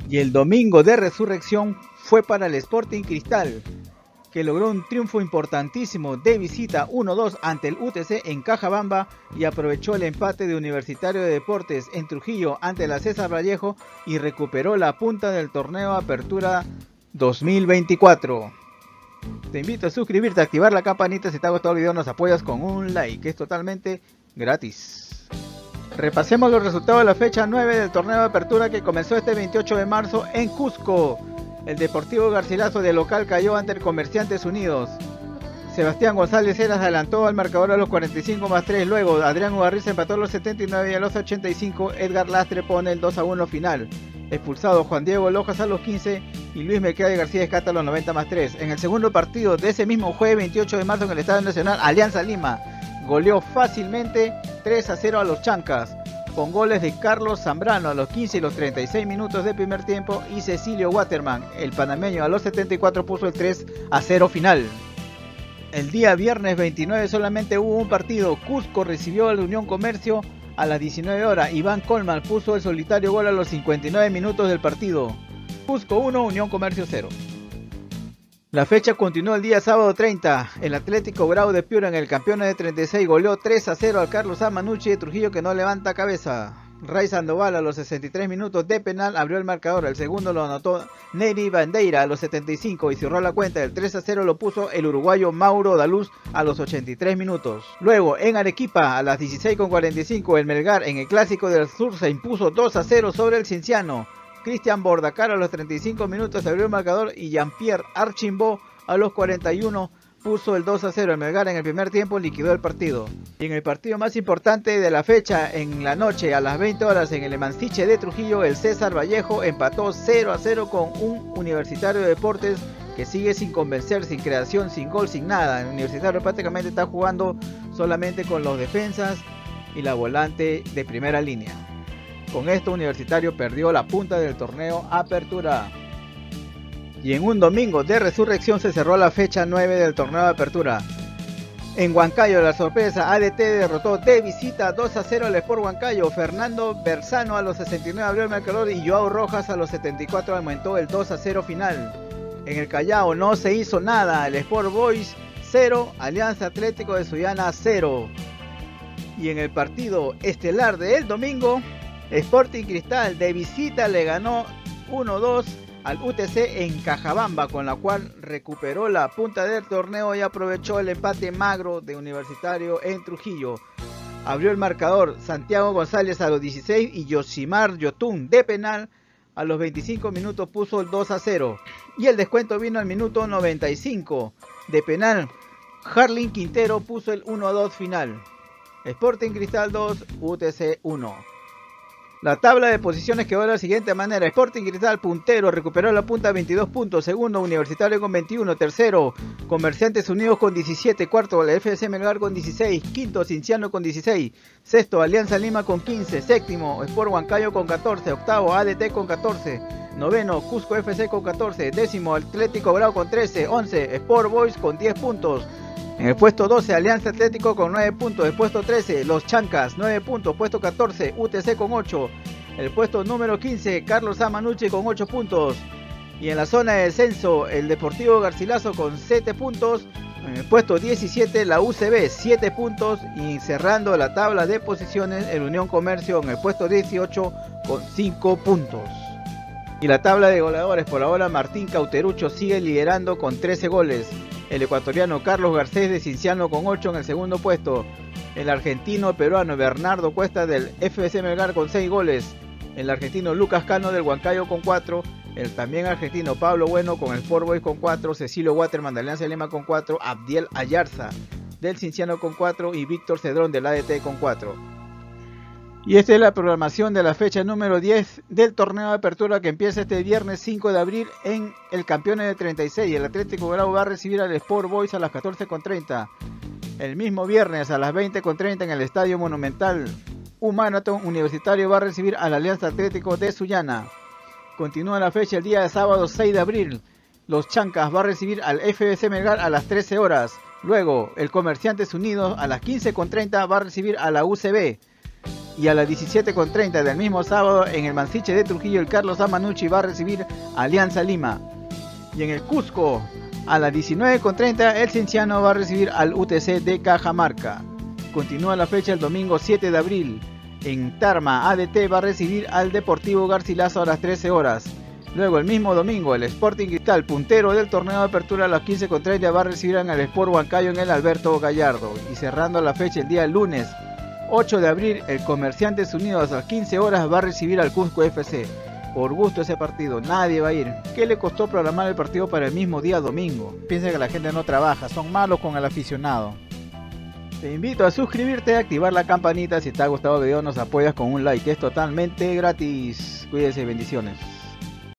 Y el domingo de resurrección fue para el Sporting Cristal, que logró un triunfo importantísimo de visita 1-2 ante el UTC en Cajabamba y aprovechó el empate de Universitario de Deportes en Trujillo ante la César Vallejo y recuperó la punta del torneo Apertura 2024. Te invito a suscribirte, a activar la campanita. Si te ha gustado el video nos apoyas con un like, que es totalmente gratis. Repasemos los resultados de la fecha 9 del torneo de apertura que comenzó este 28 de marzo en Cusco. El Deportivo Garcilaso de local cayó ante el Comerciantes Unidos. Sebastián González Heras adelantó al marcador a los 45+3. Luego Adrián Ugarriz empató a los 79 y a los 85 Edgar Lastre pone el 2-1 final. Expulsado Juan Diego Lojas a los 15 y Luis Mercado García Escata a los 90+3. En el segundo partido de ese mismo jueves 28 de marzo en el Estadio Nacional, Alianza Lima goleó fácilmente 3-0 a los Chancas, con goles de Carlos Zambrano a los 15 y los 36 minutos de primer tiempo y Cecilio Waterman, el panameño, a los 74 puso el 3-0 final. El día viernes 29 solamente hubo un partido. Cusco recibió a la Unión Comercio a las 19 horas. Iván Colman puso el solitario gol a los 59 minutos del partido. Cusco 1, Unión Comercio 0. La fecha continuó el día sábado 30. El Atlético Grau de Piura, en el campeón de 36, goleó 3-0 al Carlos Amanucci de Trujillo, que no levanta cabeza. Ray Sandoval a los 63 minutos de penal abrió el marcador. El segundo lo anotó Neri Bandeira a los 75 y cerró la cuenta. El 3-0 lo puso el uruguayo Mauro Daluz a los 83 minutos. Luego en Arequipa a las 16:45 el Melgar, en el Clásico del Sur, se impuso 2-0 sobre el Cienciano. Cristian Bordacar a los 35 minutos abrió el marcador y Jean-Pierre Archimbaud a los 41 puso el 2-0. El Melgar en el primer tiempo liquidó el partido. Y en el partido más importante de la fecha, en la noche a las 20 horas en el Emansiche de Trujillo, el César Vallejo empató 0-0 con un Universitario de Deportes que sigue sin convencer, sin creación, sin gol, sin nada. El Universitario prácticamente está jugando solamente con los defensas y la volante de primera línea. Con esto Universitario perdió la punta del torneo Apertura. Y en un domingo de resurrección se cerró la fecha 9 del torneo de apertura. En Huancayo, la sorpresa, ADT derrotó de visita 2-0 al Sport Huancayo. Fernando Berzano a los 69 abrió el marcador y Joao Rojas a los 74 aumentó el 2-0 final. En el Callao no se hizo nada. El Sport Boys 0, Alianza Atlético de Sullana 0. Y en el partido estelar del domingo, Sporting Cristal de visita le ganó 1-2 al UTC en Cajabamba, con la cual recuperó la punta del torneo y aprovechó el empate magro de Universitario en Trujillo. Abrió el marcador Santiago González a los 16 y Yosimar Yotun de penal a los 25 minutos puso el 2-0. Y el descuento vino al minuto 95. De penal, Harlin Quintero puso el 1-2 final. Sporting Cristal 2, UTC 1. La tabla de posiciones quedó de la siguiente manera: Sporting Cristal puntero, recuperó la punta 22 puntos, segundo Universitario con 21, tercero Comerciantes Unidos con 17, cuarto la FC Melgar con 16, quinto Cienciano con 16, sexto Alianza Lima con 15, séptimo Sport Huancayo con 14, octavo ADT con 14, noveno Cusco FC con 14, décimo Atlético Grau con 13, 11 Sport Boys con 10 puntos. En el puesto 12, Alianza Atlético con 9 puntos. El puesto 13, Los Chancas, 9 puntos. Puesto 14, UTC con 8. El puesto número 15, Carlos Amanucci con 8 puntos. Y en la zona de descenso, el Deportivo Garcilaso con 7 puntos. En el puesto 17, la UCB, 7 puntos. Y cerrando la tabla de posiciones, el Unión Comercio en el puesto 18 con 5 puntos. Y la tabla de goleadores, por ahora Martín Cauterucho sigue liderando con 13 goles. El ecuatoriano Carlos Garcés de Cienciano con 8 en el segundo puesto. El argentino peruano Bernardo Cuesta del FC Melgar con 6 goles. El argentino Lucas Cano del Huancayo con 4. El también argentino Pablo Bueno con el Sport Boys con 4. Cecilio Waterman de Alianza Lima con 4. Abdiel Ayarza del Cienciano con 4. Y Víctor Cedrón del ADT con 4. Y esta es la programación de la fecha número 10 del torneo de apertura que empieza este viernes 5 de abril en el Campeones de 36. El Atlético Grau va a recibir al Sport Boys a las 14:30. El mismo viernes a las 20:30 en el Estadio Monumental Humanaton, Universitario va a recibir al Alianza Atlético de Sullana. Continúa la fecha el día de sábado 6 de abril. Los Chancas va a recibir al FBC Melgar a las 13 horas. Luego el Comerciantes Unidos a las 15:30 va a recibir a la UCB. Y a las 17:30 del mismo sábado en el Mansiche de Trujillo, el Carlos Amanucci va a recibir Alianza Lima. Y en el Cusco, a las 19:30 el Cienciano va a recibir al UTC de Cajamarca. Continúa la fecha el domingo 7 de abril. En Tarma, ADT va a recibir al Deportivo Garcilaso a las 13 horas. Luego el mismo domingo el Sporting Cristal, puntero del torneo de apertura, a las 15:30 va a recibir al Sport Huancayo en el Alberto Gallardo. Y cerrando la fecha el día lunes 8 de abril, el Comerciantes Unidos a las 15 horas va a recibir al Cusco FC. Por gusto ese partido, nadie va a ir. ¿Qué le costó programar el partido para el mismo día domingo? Piensa que la gente no trabaja, son malos con el aficionado. Te invito a suscribirte, a activar la campanita. Si te ha gustado el video nos apoyas con un like, es totalmente gratis. Cuídense, bendiciones.